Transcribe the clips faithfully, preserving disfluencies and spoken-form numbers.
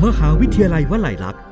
มหาวิทยาลัยวลัยลักษณ์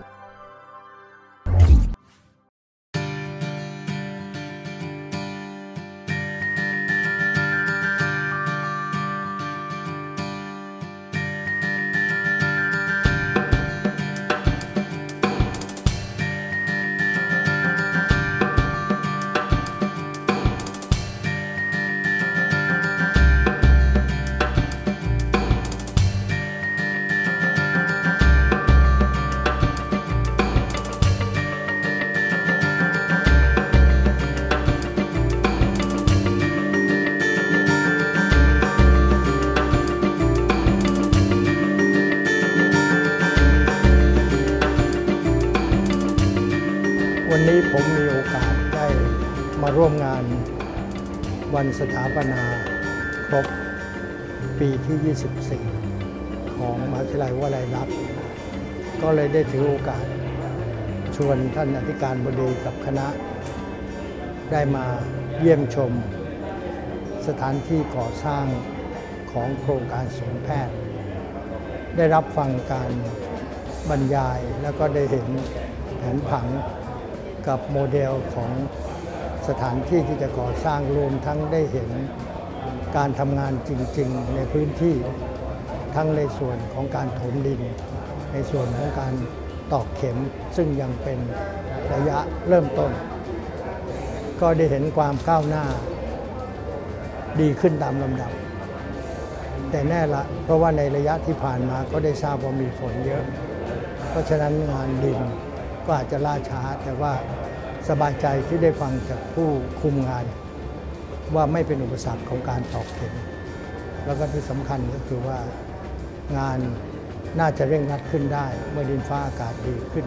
วันนี้ผมมีโอกาสได้มาร่วมงานวันสถาปนาครบปีที่ ยี่สิบสี่ ของมหาวิทยาลัยวลัยลักษณ์ก็เลยได้ถือโอกาสชวนท่านอธิการบดีกับคณะได้มาเยี่ยมชมสถานที่ก่อสร้างของโครงการศูนย์แพทย์ได้รับฟังการบรรยายแล้วก็ได้เห็นแผนผังกับโมเดลของสถานที่ที่จะก่อสร้างรวมทั้งได้เห็นการทำงานจริงๆในพื้นที่ทั้งในส่วนของการถมดินในส่วนของการตอกเข็มซึ่งยังเป็นระยะเริ่มต้นก็ได้เห็นความก้าวหน้าดีขึ้นตามลำดับแต่แน่ละเพราะว่าในระยะที่ผ่านมาก็ได้ทราบว่ามีฝนเยอะเพราะฉะนั้นงานดินก็อาจจะล่าช้าแต่ว่าสบายใจที่ได้ฟังจากผู้คุมงานว่าไม่เป็นอุปสรรคของการตอกเข็มแล้วก็ที่สำคัญก็คือว่างานน่าจะเร่งรัดขึ้นได้เมื่อดินฟ้าอากาศดีขึ้น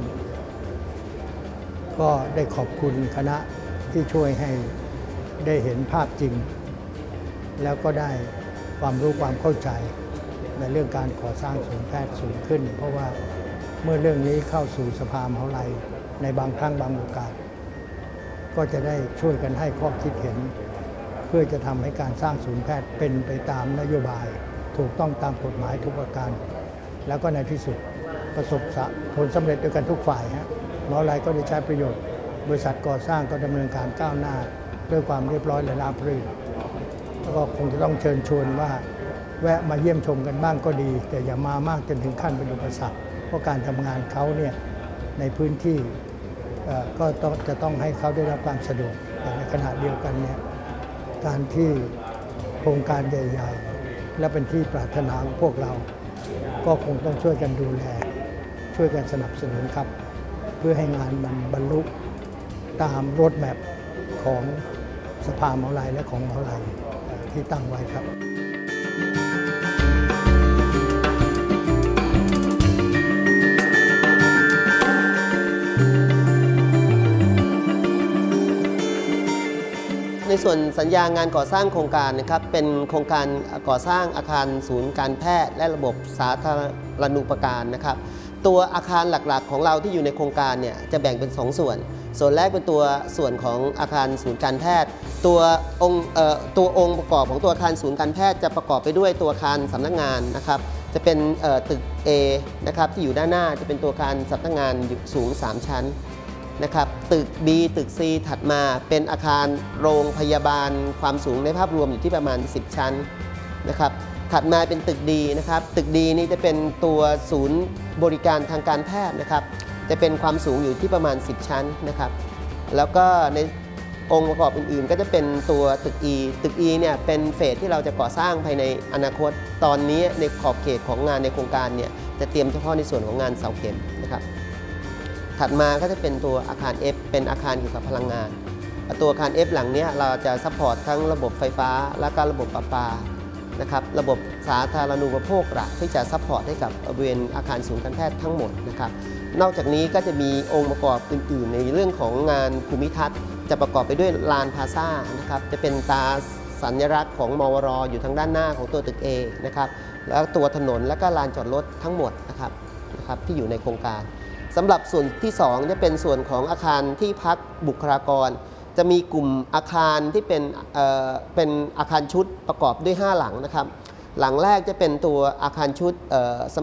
ก็ได้ขอบคุณคณะที่ช่วยให้ได้เห็นภาพจริงแล้วก็ได้ความรู้ความเข้าใจในเรื่องการก่อสร้างศูนย์แพทย์สูงขึ้นเพราะว่าเมื่อเรื่องนี้เข้าสู่สภามหาวิทยาลัยในบางครั้งบางโอกาสก็จะได้ช่วยกันให้ข้อคิดเห็นเพื่อจะทำให้การสร้างศูนย์แพทย์เป็นไปตามนโยบายถูกต้องตามกฎหมายทุกประการแล้วก็ในที่สุดประสบผลสำเร็จด้วยกันทุกฝ่ายฮะมหาวิทยาลัยก็ได้ใช้ประโยชน์บริษัทก่อสร้างก็ดำเนินการก้าวหน้าด้วยความเรียบร้อยและราบรื่นแล้วก็คงจะต้องเชิญชวนว่าแวะมาเยี่ยมชมกันบ้างก็ดีแต่อย่ามามากจนถึงขั้นเป็นอุปสรรคเพราะการทำงานเขาเนี่ยในพื้นที่ก็ต้องจะต้องให้เขาได้รับความสะดวกแต่ในขณะเดียวกันเนี่ยการที่โครงการใหญ่ๆและเป็นที่ปรารถนาของพวกเราก็คงต้องช่วยกันดูแลช่วยกันสนับสนุนครับเพื่อให้งานมันบรรลุตามโรดแมพของสภามหาวิทยาลัยและของมหาวิทยาลัยที่ตั้งไว้ครับในส่วนสัญญางานก่อสร้างโครงการนะครับเป็นโครงการก่อสร้างอาคารศูนย์การแพทย์และระบบสาธารณูปการนะครับตัวอาคารหลักๆของเราที่อยู่ในโครงการเนี่ยจะแบ่งเป็นสองส่วนส่วนแรกเป็นตัวส่วนของอาคารศูนย์การแพทย์ตัวองค์ตัวองค์ประกอบของตัวอาคารศูนย์การแพทย์จะประกอบไปด้วยตัวอาคารสำนักงานนะครับจะเป็นตึก A นะครับที่อยู่ด้านหน้าจะเป็นตัวอาคารสำนักงานสูงสามชั้นนะครับตึก B ตึก C ถัดมาเป็นอาคารโรงพยาบาลความสูงในภาพรวมอยู่ที่ประมาณสิบชั้นนะครับถัดมาเป็นตึก D นะครับตึก D นี้จะเป็นตัวศูนย์บริการทางการแพทย์นะครับจะเป็นความสูงอยู่ที่ประมาณสิบชั้นนะครับแล้วก็ในองค์ประกอบอื่นๆก็จะเป็นตัวตึก E ตึก E เนี่ยเป็นเฟสที่เราจะก่อสร้างภายในอนาคตตอนนี้ในขอบเขตของงานในโครงการเนี่ยจะเตรียมเฉพาะในส่วนของงานเสาเข็มนะครับถัดมาก็จะเป็นตัวอาคาร F เป็นอาคารเกี่ยวกับพลังงานตัวอาคาร F หลังนี้เราจะซัพพอร์ตทั้งระบบไฟฟ้าและก็ระบบประปานะครับระบบสาธารณูปโภคหลักที่จะซัพพอร์ตให้กับบริเวณอาคารศูนย์การแพทย์ทั้งหมดนะครับนอกจากนี้ก็จะมีองค์ประกอบอื่นๆในเรื่องของงานภูมิทัศน์จะประกอบไปด้วยลานพลาซ่านะครับจะเป็นตาสัญลักษณ์ของมวรอยู่ทางด้านหน้าของตัวตึก A นะครับแล้วตัวถนนและก็ลานจอดรถทั้งหมดนะครับนะครับที่อยู่ในโครงการสำหรับส่วนที่สองจะเป็นส่วนของอาคารที่พักบุคลากรจะมีกลุ่มอาคารที่เป็นเอ่อเป็นอาคารชุดประกอบด้วยห้าหลังนะครับหลังแรกจะเป็นตัวอาคารชุดเอ่อสำหรับ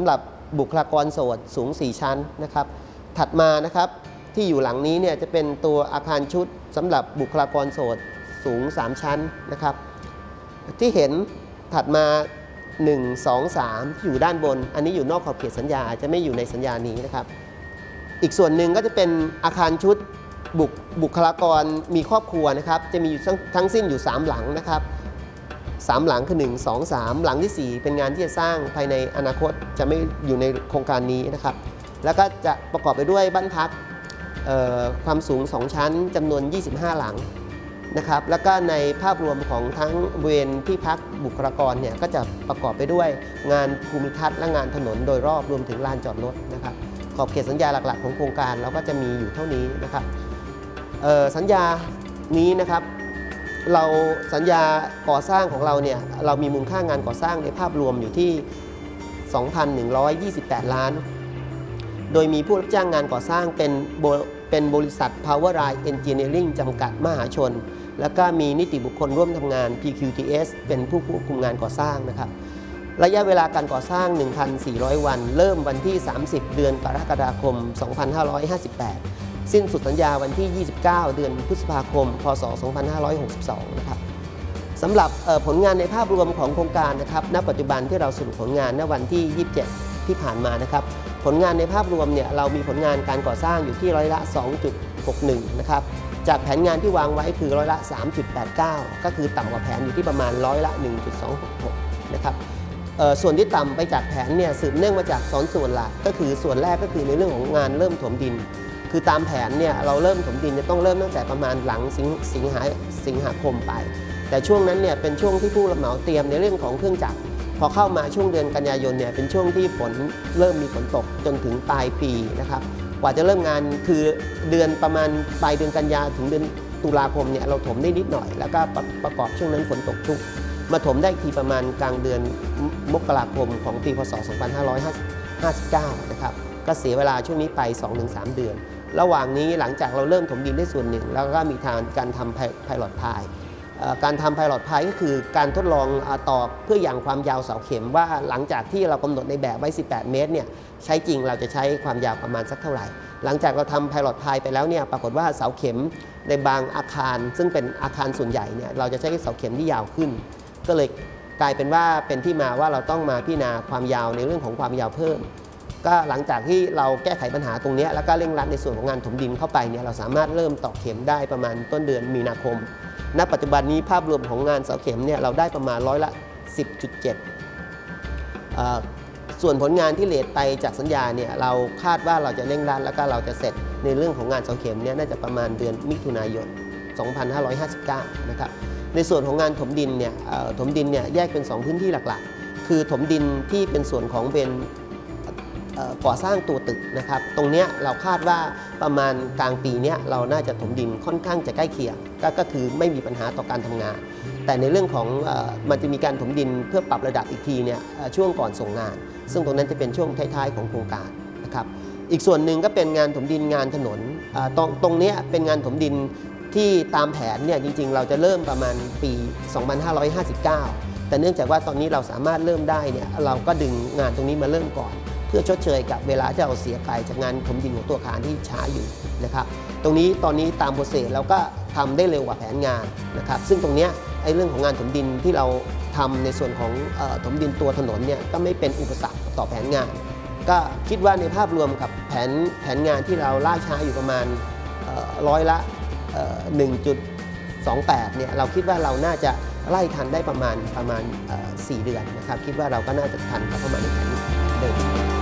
บุคลากรโสดสูงสี่ชั้นนะครับถัดมานะครับที่อยู่หลังนี้เนี่ยจะเป็นตัวอาคารชุดสำหรับบุคลากรโสดสูงสามชั้นนะครับที่เห็นถัดมาหนึ่ง สอง สามที่อยู่ด้านบนอันนี้อยู่นอกขอบเขตสัญญาจะไม่อยู่ในสัญญานี้นะครับอีกส่วนหนึ่งก็จะเป็นอาคารชุดบุคบุคลากรมีครอบครัวนะครับจะมีอยู่ทั้งสิ้นอยู่สามหลังนะครับสามหลังคือหนึ่ง สอง สามหลังที่สี่เป็นงานที่จะสร้างภายในอนาคตจะไม่อยู่ในโครงการนี้นะครับแล้วก็จะประกอบไปด้วยบ้านพักความสูงสองชั้นจำนวนยี่สิบห้าหลังนะครับแล้วก็ในภาพรวมของทั้งบริเวณที่พักบุคลากรเนี่ยก็จะประกอบไปด้วยงานภูมิทัศน์และงานถนนโดยรอบรวมถึงลานจอดรถนะครับขอบเขตสัญญาหลักๆของโครงการเราก็จะมีอยู่เท่านี้นะครับสัญญานี้นะครับเราสัญญาก่อสร้างของเราเนี่ยเรามีมูลค่างานก่อสร้างในภาพรวมอยู่ที่ สองพันหนึ่งร้อยยี่สิบแปด ล้านโดยมีผู้รับจ้างงานก่อสร้างเป็นเป็นบริษัท Powerline Engineering จำกัดมหาชนแล้วก็มีนิติบุคคลร่วมทำงาน พี คิว ที เอส เป็นผู้ควบคุมงานก่อสร้างนะครับระยะเวลาการก่อสร้าง หนึ่งพันสี่ร้อย วันเริ่มวันที่สามสิบเดือนกรกฎาคม สองพันห้าร้อยห้าสิบแปด สิ้นสุดสัญญาวันที่ยี่สิบเก้าเดือนพฤษภาคมพศสองพันห้าร้อยหกสิบสองนะครับสำหรับผลงานในภาพรวมของโครงการนะครับณปัจจุบันที่เราสรุปผลงานณวันที่ยี่สิบเจ็ดที่ผ่านมานะครับผลงานในภาพรวมเนี่ยเรามีผลงานการก่อสร้างอยู่ที่ร้อยละ สองจุดหกหนึ่ง นะครับจากแผนงานที่วางไว้คือร้อยละ สามจุดแปดเก้า ก็คือต่ำกว่าแผนอยู่ที่ประมาณร้อยละ หนึ่งจุดสองหก นะครับส่วนที่ต่ำไปจากแผนเนี่ยสืบเนื่องมาจากสองส่วนหลักก็คือส่วนแรกก็คือในเรื่องของงานเริ่มถมดินคือตามแผนเนี่ยเราเริ่มถมดินจะต้องเริ่มตั้งแต่ประมาณหลังสิงสิงหาสิงหาคมไปแต่ช่วงนั้นเนี่ยเป็นช่วงที่ผู้รับเหมาเตรียมในเรื่องของเครื่องจักรพอเข้ามาช่วงเดือนกันยายนเนี่ยเป็นช่วงที่ฝนเริ่มมีฝนตกจนถึงปลายปีนะครับกว่าจะเริ่มงานคือเดือนประมาณปลายเดือนกันยาถึงเดือนตุลาคมเนี่ยเราถมได้นิดหน่อยแล้วก็ประกอบช่วงนั้นฝนตกชุกมาถมได้ทีประมาณกลางเดือนมกราคมของปีพศสองพันห้าร้อยห้าสิบเก้านะครับก็เสียเวลาช่วงนี้ไป สองถึงสาม เดือนระหว่างนี้หลังจากเราเริ่มถมดินได้ส่วนหนึ่งแล้วก็มีทางการทำไพลอตพายการทำไพลอตพายก็คือการทดลองตอกเพื่ออย่างความยาวเสาเข็มว่าหลังจากที่เรากำหนดในแบบไว้สิบแปดเมตรเนี่ยใช้จริงเราจะใช้ความยาวประมาณสักเท่าไหร่หลังจากเราทำไพลอตพายไปแล้วเนี่ยปรากฏว่าเสาเข็มในบางอาคารซึ่งเป็นอาคารส่วนใหญ่เนี่ยเราจะใช้เสาเข็มที่ยาวขึ้นก็เลยกลายเป็นว่าเป็นที่มาว่าเราต้องมาพิจารณาความยาวในเรื่องของความยาวเพิ่มก็หลังจากที่เราแก้ไขปัญหาตรงนี้แล้วก็เร่งรัดในส่วนของงานถมดินเข้าไปเนี่ยเราสามารถเริ่มตอกเข็มได้ประมาณต้นเดือนมีนาคมณปัจจุบันนี้ภาพรวมของงานเสาเข็มเนี่ยเราได้ประมาณร้อยละ สิบจุดเจ็ด ส่วนผลงานที่เลทไปจากสัญญาเนี่ยเราคาดว่าเราจะเร่งรัดแล้วก็เราจะเสร็จในเรื่องของงานเสาเข็มเนี่ยน่าจะประมาณเดือนมิถุนายนสองพันห้าร้อยห้าสิบเก้านะครับในส่วนของงานถมดินเนี่ยถมดินเนี่ยแยกเป็นสองพื้นที่หลักๆคือถมดินที่เป็นส่วนของเป็นก่อสร้างตัวตึกนะครับตรงนี้เราคาดว่าประมาณกลางปีนี้เราน่าจะถมดินค่อนข้างจะใกล้เคียง ก, ก็คือไม่มีปัญหาต่อการทำงานแต่ในเรื่องของมันจะมีการถมดินเพื่อปรับระดับอีกทีเนี่ยช่วงก่อนส่งงานซึ่งตรงนั้นจะเป็นช่วงท้ายๆของโครงการนะครับอีกส่วนหนึ่งก็เป็นงานถมดินงานถนนตรงตรงนี้เป็นงานถมดินที่ตามแผนเนี่ยจริงๆเราจะเริ่มประมาณปีสองพันห้าร้อยห้าสิบเก้าแต่เนื่องจากว่าตอนนี้เราสามารถเริ่มได้เนี่ยเราก็ดึงงานตรงนี้มาเริ่มก่อนเพื่อชดเชยกับเวลาที่เราเสียไปจากงานถมดินของตัวอาคารที่ช้าอยู่นะครับตรงนี้ตอนนี้ตามโปรเซสเราก็ทำได้เร็วกว่าแผนงานนะครับซึ่งตรงนี้ไอ้เรื่องของงานถมดินที่เราทำในส่วนของถมดินตัวถนนเนี่ยก็ไม่เป็นอุปสรรคต่อแผนงานก็คิดว่าในภาพรวมกับแผนแผนงานที่เราล่าช้าอยู่ประมาณร้อยละ หนึ่งจุดสองแปด เนี่ยเราคิดว่าเราน่าจะไล่ทันได้ประมาณประมาณสี่เดือนนะครับคิดว่าเราก็น่าจะทันกับประมาณในแผนเดิม